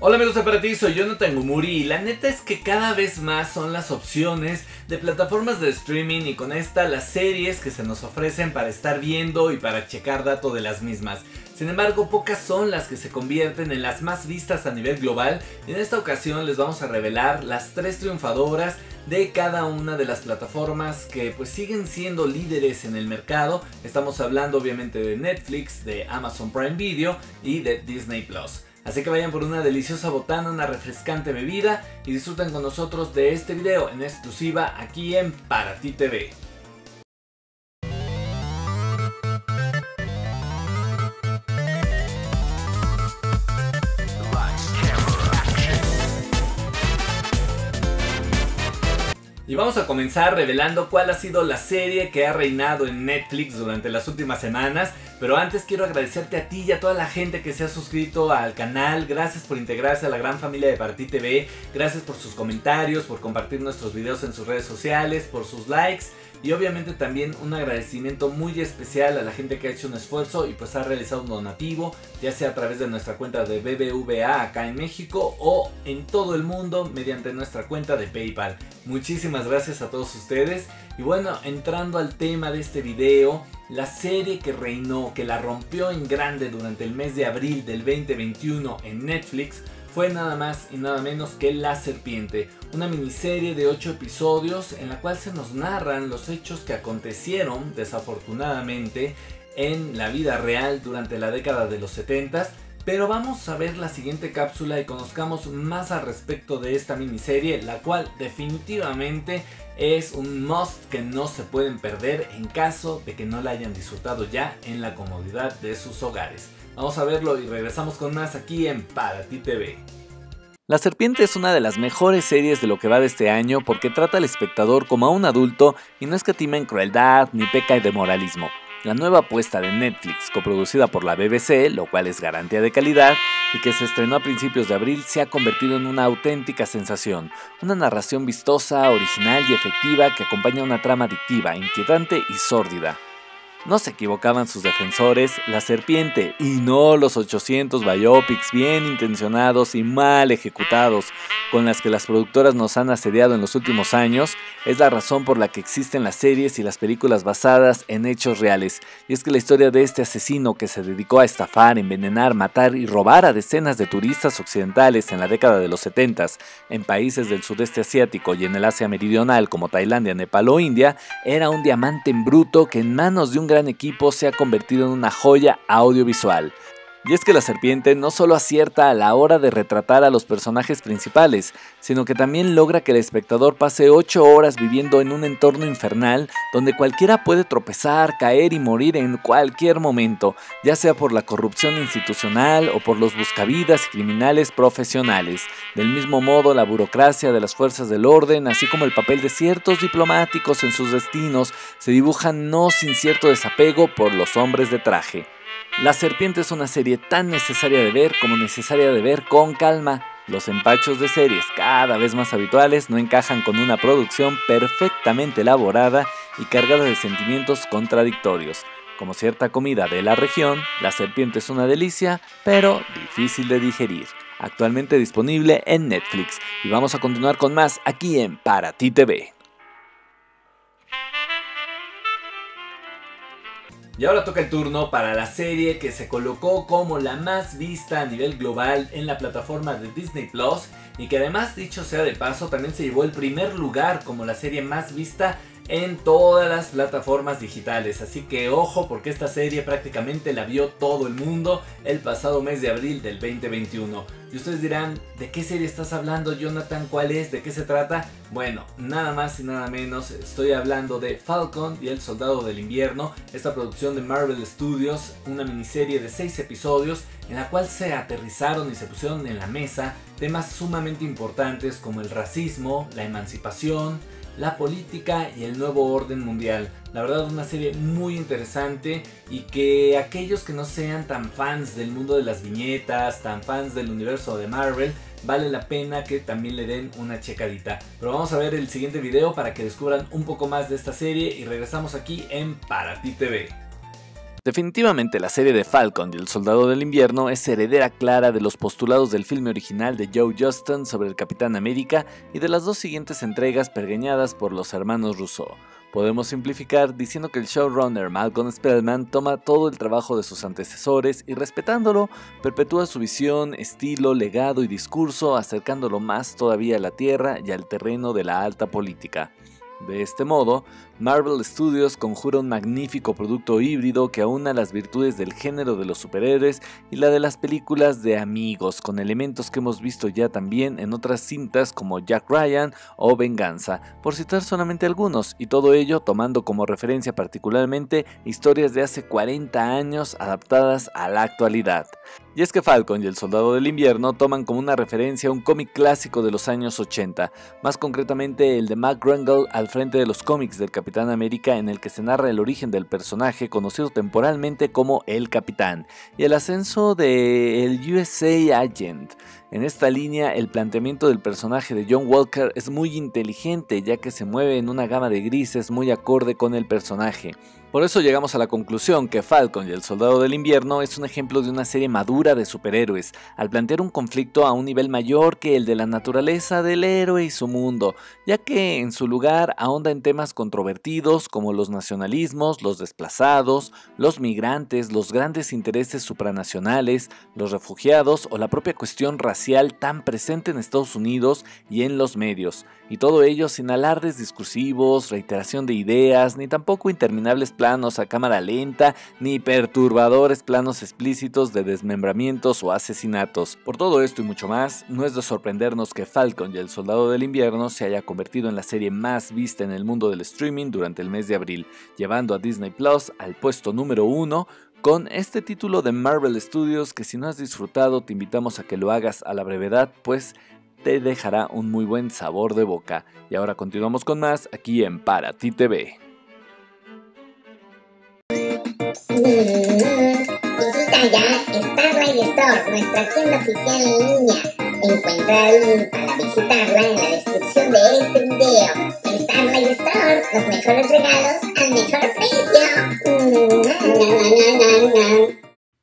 Hola amigos de Para Ti, soy Jonathan Gumuri y la neta es que cada vez más son las opciones de plataformas de streaming y con esta las series que se nos ofrecen para estar viendo y para checar datos de las mismas. Sin embargo, pocas son las que se convierten en las más vistas a nivel global y en esta ocasión les vamos a revelar las 3 triunfadoras de cada una de las plataformas que pues siguen siendo líderes en el mercado. Estamos hablando obviamente de Netflix, de Amazon Prime Video y de Disney Plus. Así que vayan por una deliciosa botana, una refrescante bebida y disfruten con nosotros de este video en exclusiva aquí en Para Ti TV. Y vamos a comenzar revelando cuál ha sido la serie que ha reinado en Netflix durante las últimas semanas. Pero antes quiero agradecerte a ti y a toda la gente que se ha suscrito al canal. Gracias por integrarse a la gran familia de Para Ti TV. Gracias por sus comentarios, por compartir nuestros videos en sus redes sociales, por sus likes. Y obviamente también un agradecimiento muy especial a la gente que ha hecho un esfuerzo y pues ha realizado un donativo, ya sea a través de nuestra cuenta de BBVA acá en México o en todo el mundo mediante nuestra cuenta de PayPal. Muchísimas gracias a todos ustedes. Y bueno, entrando al tema de este video, la serie que reinó, que la rompió en grande durante el mes de abril del 2021 en Netflix, fue nada más y nada menos que La Serpiente, una miniserie de 8 episodios en la cual se nos narran los hechos que acontecieron desafortunadamente en la vida real durante la década de los 70s. Pero vamos a ver la siguiente cápsula y conozcamos más al respecto de esta miniserie, la cual definitivamente es un must que no se pueden perder en caso de que no la hayan disfrutado ya en la comodidad de sus hogares. Vamos a verlo y regresamos con más aquí en Para Ti TV. La Serpiente es una de las mejores series de lo que va de este año porque trata al espectador como a un adulto y no escatima en crueldad ni peca de moralismo. La nueva apuesta de Netflix, coproducida por la BBC, lo cual es garantía de calidad, y que se estrenó a principios de abril, se ha convertido en una auténtica sensación. Una narración vistosa, original y efectiva que acompaña una trama adictiva, inquietante y sórdida. No se equivocaban sus defensores, La Serpiente, y no los 800 biopics bien intencionados y mal ejecutados con las que las productoras nos han asediado en los últimos años, es la razón por la que existen las series y las películas basadas en hechos reales. Y es que la historia de este asesino que se dedicó a estafar, envenenar, matar y robar a decenas de turistas occidentales en la década de los 70s en países del sudeste asiático y en el Asia meridional como Tailandia, Nepal o India, era un diamante en bruto que en manos de un gran equipo se ha convertido en una joya audiovisual. Y es que La Serpiente no solo acierta a la hora de retratar a los personajes principales, sino que también logra que el espectador pase 8 horas viviendo en un entorno infernal donde cualquiera puede tropezar, caer y morir en cualquier momento, ya sea por la corrupción institucional o por los buscavidas y criminales profesionales. Del mismo modo, la burocracia de las fuerzas del orden, así como el papel de ciertos diplomáticos en sus destinos, se dibujan no sin cierto desapego por los hombres de traje. La Serpiente es una serie tan necesaria de ver como necesaria de ver con calma. Los empachos de series cada vez más habituales no encajan con una producción perfectamente elaborada y cargada de sentimientos contradictorios. Como cierta comida de la región, La Serpiente es una delicia, pero difícil de digerir. Actualmente disponible en Netflix. Y vamos a continuar con más aquí en Para Ti TV. Y ahora toca el turno para la serie que se colocó como la más vista a nivel global en la plataforma de Disney Plus y que además, dicho sea de paso, también se llevó el primer lugar como la serie más vista en todas las plataformas digitales. Así que ojo, porque esta serie prácticamente la vio todo el mundo el pasado mes de abril del 2021. Y ustedes dirán, ¿de qué serie estás hablando, Jonathan? ¿Cuál es? ¿De qué se trata? Bueno, nada más y nada menos, estoy hablando de Falcon y el Soldado del Invierno, esta producción de Marvel Studios, una miniserie de 6 episodios en la cual se aterrizaron y se pusieron en la mesa temas sumamente importantes como el racismo, la emancipación, la política y el nuevo orden mundial. La verdad, una serie muy interesante y que aquellos que no sean tan fans del mundo de las viñetas, tan fans del universo de Marvel, vale la pena que también le den una checadita. Pero vamos a ver el siguiente video para que descubran un poco más de esta serie y regresamos aquí en Para Ti TV. Definitivamente la serie de Falcon y el Soldado del Invierno es heredera clara de los postulados del filme original de Joe Johnston sobre el Capitán América y de las dos siguientes entregas pergeñadas por los hermanos Russo. Podemos simplificar diciendo que el showrunner Malcolm Spellman toma todo el trabajo de sus antecesores y respetándolo, perpetúa su visión, estilo, legado y discurso, acercándolo más todavía a la tierra y al terreno de la alta política. De este modo, Marvel Studios conjura un magnífico producto híbrido que aúna las virtudes del género de los superhéroes y la de las películas de amigos, con elementos que hemos visto ya también en otras cintas como Jack Ryan o Venganza, por citar solamente algunos, y todo ello tomando como referencia particularmente historias de hace 40 años adaptadas a la actualidad. Y es que Falcon y el Soldado del Invierno toman como una referencia un cómic clásico de los años 80, más concretamente el de Mac Grungle al frente de los cómics del Capitán América, en el que se narra el origen del personaje conocido temporalmente como el Capitán y el ascenso del USA Agent. En esta línea, el planteamiento del personaje de John Walker es muy inteligente, ya que se mueve en una gama de grises muy acorde con el personaje. Por eso llegamos a la conclusión que Falcon y el Soldado del Invierno es un ejemplo de una serie madura de superhéroes, al plantear un conflicto a un nivel mayor que el de la naturaleza del héroe y su mundo, ya que en su lugar ahonda en temas controvertidos como los nacionalismos, los desplazados, los migrantes, los grandes intereses supranacionales, los refugiados o la propia cuestión racial tan presente en Estados Unidos y en los medios, y todo ello sin alardes discursivos, reiteración de ideas, ni tampoco interminables planos a cámara lenta, ni perturbadores planos explícitos de desmembramientos o asesinatos. Por todo esto y mucho más, no es de sorprendernos que Falcon y el Soldado del Invierno se haya convertido en la serie más vista en el mundo del streaming durante el mes de abril, llevando a Disney Plus al puesto número 1, con este título de Marvel Studios que si no has disfrutado te invitamos a que lo hagas a la brevedad, pues te dejará un muy buen sabor de boca. Y ahora continuamos con más aquí en Para Ti TV. Visita ya Starlight Store, nuestra tienda oficial en línea. Encuentra el link para visitarla en la descripción de este video. Starlight Store, los mejores regalos al mejor precio.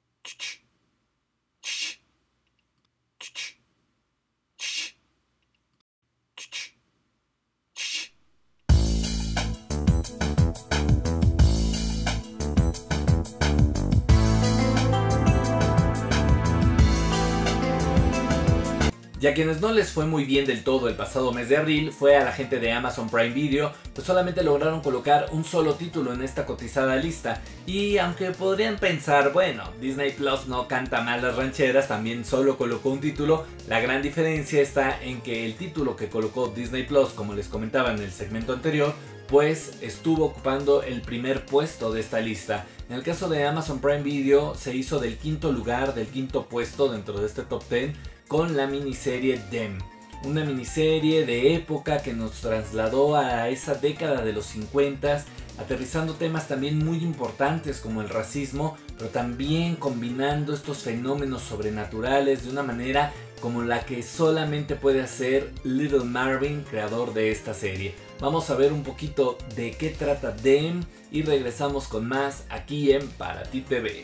Y a quienes no les fue muy bien del todo el pasado mes de abril fue a la gente de Amazon Prime Video, pues solamente lograron colocar un solo título en esta cotizada lista. Y aunque podrían pensar, bueno, Disney Plus no canta mal las rancheras, también solo colocó un título, la gran diferencia está en que el título que colocó Disney Plus, como les comentaba en el segmento anterior, pues estuvo ocupando el primer puesto de esta lista. En el caso de Amazon Prime Video se hizo del quinto lugar, del quinto puesto dentro de este top 10, con la miniserie Them, una miniserie de época que nos trasladó a esa década de los 50, aterrizando temas también muy importantes como el racismo, pero también combinando estos fenómenos sobrenaturales de una manera como la que solamente puede hacer Little Marvin, creador de esta serie. Vamos a ver un poquito de qué trata Them y regresamos con más aquí en Para Ti TV.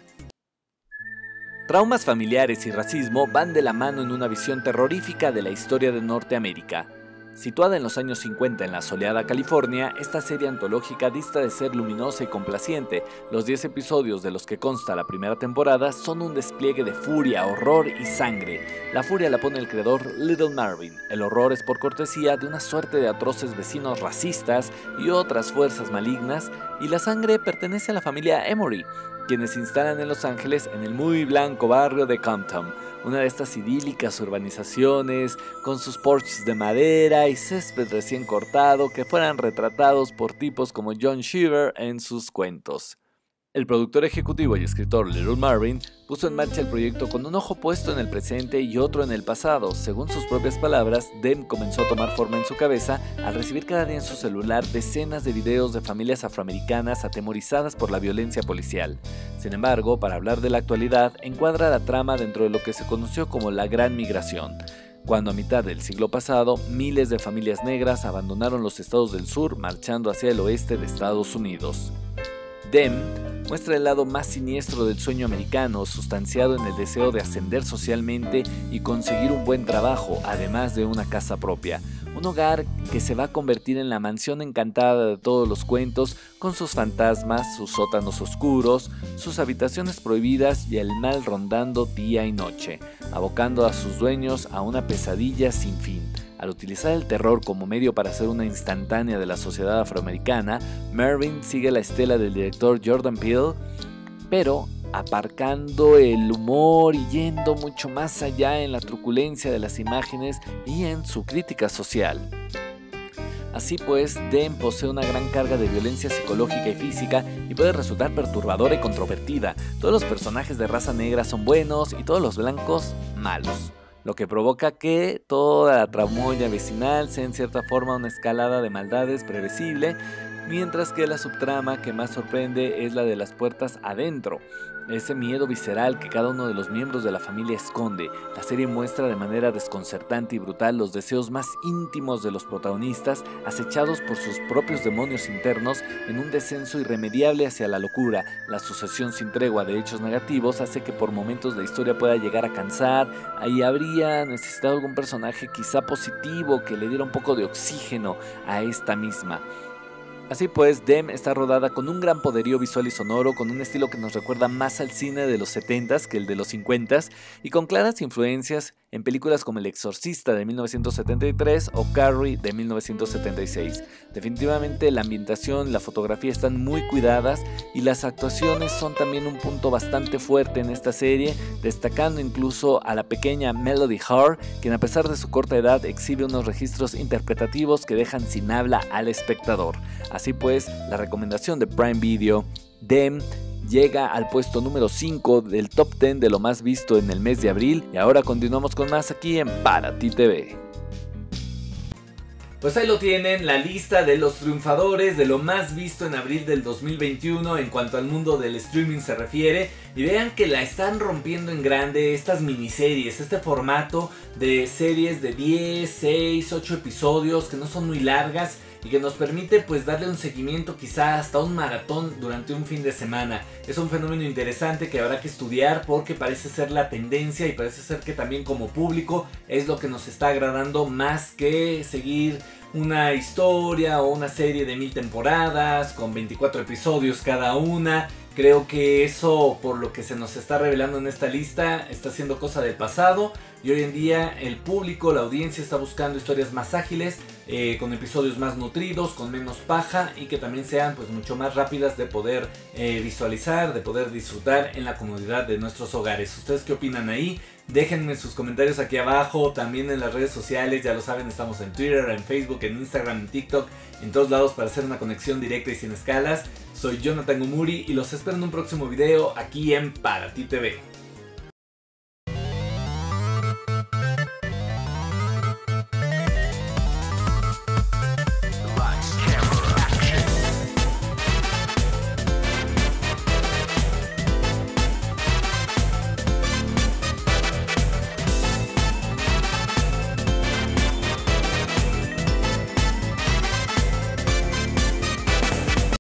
Traumas familiares y racismo van de la mano en una visión terrorífica de la historia de Norteamérica. Situada en los años 50 en la soleada California, esta serie antológica dista de ser luminosa y complaciente. Los 10 episodios de los que consta la primera temporada son un despliegue de furia, horror y sangre. La furia la pone el creador Little Marvin, el horror es por cortesía de una suerte de atroces vecinos racistas y otras fuerzas malignas, y la sangre pertenece a la familia Emory, quienes se instalan en Los Ángeles en el muy blanco barrio de Compton, una de estas idílicas urbanizaciones con sus porches de madera y césped recién cortado que fueran retratados por tipos como John Cheever en sus cuentos. El productor ejecutivo y escritor Little Marvin puso en marcha el proyecto con un ojo puesto en el presente y otro en el pasado. Según sus propias palabras, Them comenzó a tomar forma en su cabeza al recibir cada día en su celular decenas de videos de familias afroamericanas atemorizadas por la violencia policial. Sin embargo, para hablar de la actualidad, encuadra la trama dentro de lo que se conoció como la Gran Migración, cuando a mitad del siglo pasado, miles de familias negras abandonaron los estados del sur marchando hacia el oeste de Estados Unidos. Them muestra el lado más siniestro del sueño americano, sustanciado en el deseo de ascender socialmente y conseguir un buen trabajo, además de una casa propia. Un hogar que se va a convertir en la mansión encantada de todos los cuentos, con sus fantasmas, sus sótanos oscuros, sus habitaciones prohibidas y el mal rondando día y noche, abocando a sus dueños a una pesadilla sin fin. Al utilizar el terror como medio para hacer una instantánea de la sociedad afroamericana, Mervyn sigue la estela del director Jordan Peele, pero aparcando el humor y yendo mucho más allá en la truculencia de las imágenes y en su crítica social. Así pues, Dem posee una gran carga de violencia psicológica y física y puede resultar perturbadora y controvertida. Todos los personajes de raza negra son buenos y todos los blancos malos, lo que provoca que toda la tramoya vecinal sea en cierta forma una escalada de maldades previsible, mientras que la subtrama que más sorprende es la de las puertas adentro, ese miedo visceral que cada uno de los miembros de la familia esconde. La serie muestra de manera desconcertante y brutal los deseos más íntimos de los protagonistas, acechados por sus propios demonios internos en un descenso irremediable hacia la locura. La sucesión sin tregua de hechos negativos hace que por momentos la historia pueda llegar a cansar. Ahí habría necesitado algún personaje quizá positivo que le diera un poco de oxígeno a esta misma. Así pues, Dem está rodada con un gran poderío visual y sonoro, con un estilo que nos recuerda más al cine de los 70s que el de los 50s, y con claras influencias en películas como El Exorcista de 1973 o Carrie de 1976. Definitivamente la ambientación y la fotografía están muy cuidadas y las actuaciones son también un punto bastante fuerte en esta serie, destacando incluso a la pequeña Melody Hart, quien a pesar de su corta edad exhibe unos registros interpretativos que dejan sin habla al espectador. Así pues, la recomendación de Prime Video, Dem, llega al puesto número 5 del top 10 de lo más visto en el mes de abril. Y ahora continuamos con más aquí en Para Ti TV. Pues ahí lo tienen, la lista de los triunfadores de lo más visto en abril del 2021 en cuanto al mundo del streaming se refiere. Y vean que la están rompiendo en grande estas miniseries, este formato de series de 10, 6, 8 episodios que no son muy largas y que nos permite pues darle un seguimiento quizá hasta un maratón durante un fin de semana. Es un fenómeno interesante que habrá que estudiar porque parece ser la tendencia y parece ser que también como público es lo que nos está agradando más que seguir una historia o una serie de 1000 temporadas con 24 episodios cada una. Creo que eso, por lo que se nos está revelando en esta lista, está siendo cosa del pasado. Y hoy en día el público, la audiencia está buscando historias más ágiles, con episodios más nutridos, con menos paja y que también sean pues mucho más rápidas de poder visualizar, de poder disfrutar en la comodidad de nuestros hogares. ¿Ustedes qué opinan ahí? Déjenme sus comentarios aquí abajo, también en las redes sociales, ya lo saben, estamos en Twitter, en Facebook, en Instagram, en TikTok, en todos lados para hacer una conexión directa y sin escalas. Soy Jonathan Gomuri y los espero en un próximo video aquí en Para Ti TV.